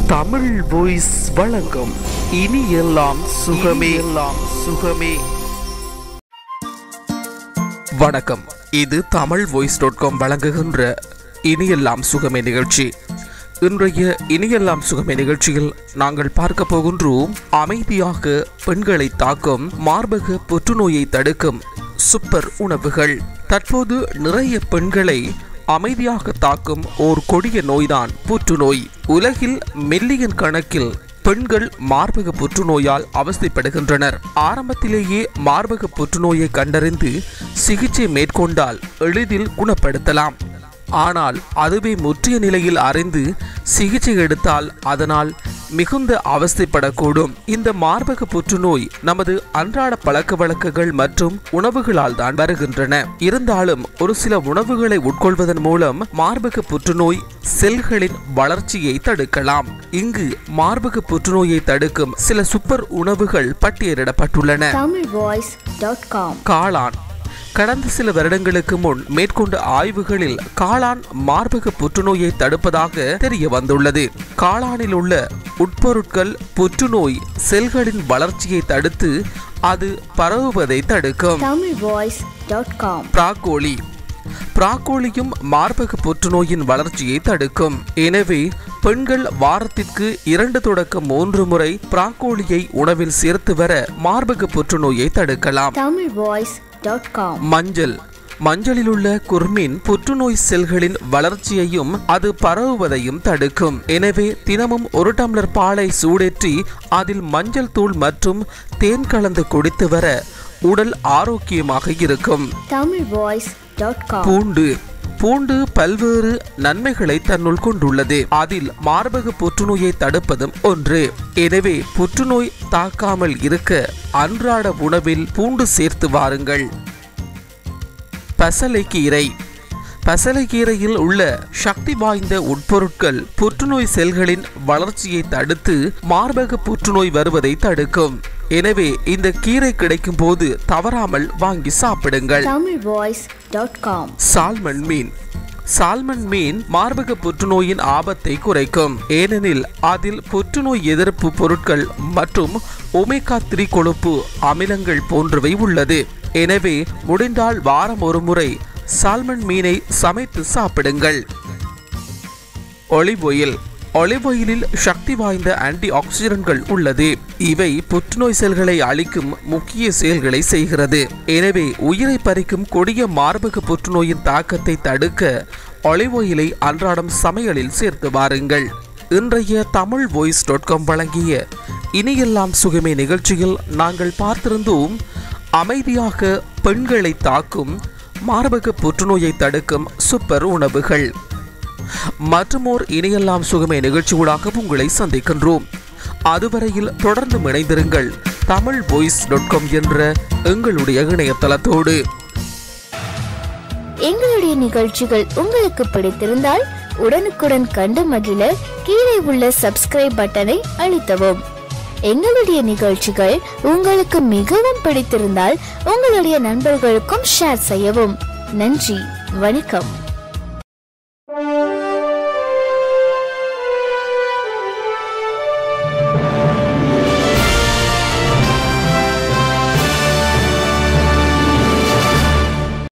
Tamil voice வழங்கும் இனி எல்லாம் சுகமே சுகமே. வணக்கம், இது தமிழ் voice.com வழங்குகின்ற இனியெல்லாம் சுகமே நிகழ்ச்சி. இன்றைய இனியெல்லாம் சுகமே நிகழ்ச்சியில் நாங்கள் பார்க்க போகின்றோம், அமைதியாக பெண்களை தாக்கும் மார்பக புற்றுநோயை தடுக்கும் சூப்பர் உணவுகள். தற்போது நிறைய பெண்களை அமைதியாக தாக்கும் ஓர் கொடிய நோய்தான் புற்றுநோய். உலகில் மில்லியன் கணக்கில் பெண்கள் மார்பக புற்றுநோயால் அவஸ்தைப்படுகின்றனர். ஆரம்பத்திலேயே மார்பக புற்றுநோயை கண்டறிந்து சிகிச்சை மேற்கொண்டால் எளிதில் குணப்படுத்தலாம். ஆனால் அதுவே முற்றிய நிலையில் அறிந்து சிகிச்சை எடுத்தால் அதனால் மிகுந்த அவஸ்தைப்படக்கூடும். இந்த மார்பக புற்றுநோய் நமது அன்றாட பழக்க வழக்கங்கள் மற்றும் உணவுகளால் தான் வருகின்றன. இருந்தாலும் ஒரு சில உணவுகளை உட்கொள்வதன் மூலம் மார்பக புற்றுநோய் செல்களின் வளர்ச்சியை தடுக்கலாம். இங்கு மார்பக புற்றுநோயை தடுக்கும் சில சூப்பர் உணவுகள் பட்டியலிடப்பட்டுள்ளன. காளான். கடந்த சில வருடங்களுக்கு முன் மேற்கொண்ட ஆய்வுகளில் காளான் மார்பக புற்றுநோயை தடுப்பதாக தெரிய வந்துள்ளது. காளானில் உள்ள உட்பொருட்கள் புற்றுநோய் செல்களின் வளர்ச்சியை தடுத்து அது பரவுவதை தடுக்கும். பிராக்கோலி. பிராக்கோலியும் மார்பக புற்றுநோயின் வளர்ச்சியை தடுக்கும். எனவே பெண்கள் வாரத்திற்கு 2 தொடக்கம் 3 முறை பிராக்கோலியை உணவில் சேர்த்து வர மார்பக புற்றுநோயை தடுக்கலாம். மஞ்சள். மஞ்சளில் உள்ள குர்மின் புற்றுநோய் செல்களின் வளர்ச்சியையும் அது பரவுவதையும் தடுக்கும். எனவே தினமும் 1 டம்ளர் பாலை சூடேற்றி அதில் மஞ்சள் தூள் மற்றும் தேன் கலந்து குடித்து வர உடல் ஆரோக்கியமாக இருக்கும். பூண்டு. பூண்டு பல்வேறு நன்மைகளை தன்னுள் கொண்டுள்ளது. அதில் மார்பக புற்றுநோயை தடுப்பதும் ஒன்று. எனவே புற்றுநோய் தாக்காமல் இருக்க அன்றாட உணவில் பூண்டு சேர்த்து வாருங்கள். பசலைக்கீரை. பசலைக்கீரையில் உள்ள சக்தி வாய்ந்த உட்பொருட்கள் புற்றுநோய் செல்களின் வளர்ச்சியை தடுத்து மார்பக புற்றுநோய் வருவதை தடுக்கும். எனவே இந்த கீரை கிடைக்கும் போது தவறாமல் வாங்கி சாப்பிடுங்கள். சால்மன் மீன். சால்மன் மீன் மார்பக புற்றுநோயின் ஆபத்தை குறைக்கும். ஏனெனில் அதில் புற்றுநோய் எதிர்ப்பு பொருட்கள் மற்றும் ஒமேகா 3 கொழுப்பு அமிலங்கள் போன்றவை உள்ளது. எனவே முடிந்தால் வாரம் 1 முறை சால்மன் மீனை சமைத்து சாப்பிடுங்கள். Olive oil. ஒலிவ் ஆயிலில் சக்தி வாய்ந்த ஆன்டி ஆக்சிடென்ட்கள் உள்ளது. இவை புற்றுநோய் செல்களை அழிக்கும் முக்கிய செயல்களை செய்கிறது. எனவே உயிரை பறிக்கும் கொடிய மார்பக புற்றுநோயின் தாக்கத்தை தடுக்க ஒலிவ் ஆயிலை அன்றாடம் சமையலில் சேர்த்து வாருங்கள். இன்றைய தமிழ் voice.com வழங்கிய இனியெல்லாம் சுகமே நிகழ்ச்சியில் நாங்கள் பார்த்திருந்தோம், அமைதியாக பெண்களை தாக்கும் மார்பக புற்றுநோயை தடுக்கும் சூப்பர் உணவுகள். மற்றுமோர் இனியெல்லாம் சுகமே நிகழ்ச்சியூடாக உங்களை சந்திக்கின்றோம். அதுவரையில் தொடர்ந்து இணைந்திருங்கள் தமிழ் voice.com என்ற எங்களுடைய இணையதளத்தோடு. எங்களுடைய நிகழ்ச்சிகள் உங்களுக்கு பிடித்திருந்தால் உடனுக்குடன் கண்டு மகிழ கீழே உள்ள சப்ஸ்கிரைப் பட்டனை அழுத்தவும். எங்களுடைய நிகழ்ச்சிகள் உங்களுக்கு மிகவும் பிடித்திருந்தால் உங்களுடைய நண்பர்களுக்கும் ஷேர் செய்யவும். நன்றி, வணக்கம்.